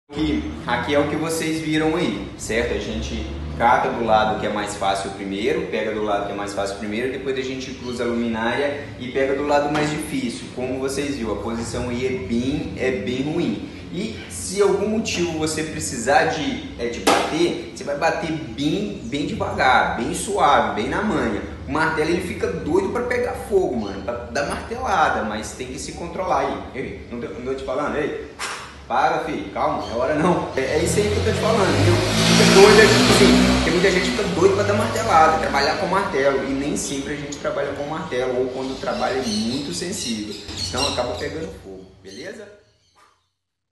Aqui é o que vocês viram aí, certo? A gente cata do lado que é mais fácil primeiro, pega do lado que é mais fácil primeiro, depois a gente cruza a luminária e pega do lado mais difícil. Como vocês viram, a posição aí é bem ruim. E se algum motivo você precisar de bater, você vai bater bem devagar, bem suave, bem na manha. O martelo ele fica doido para pegar fogo, mano, pra dar martelada, mas tem que se controlar aí. Ei, não tô te falando, ei? Para, filho, calma, é hora não. É isso aí que eu tô te falando, viu? Fica doido, assim, porque muita gente fica doido pra dar martelada, trabalhar com martelo. E nem sempre a gente trabalha com martelo, ou quando o trabalho é muito sensível. Então acaba pegando fogo, beleza?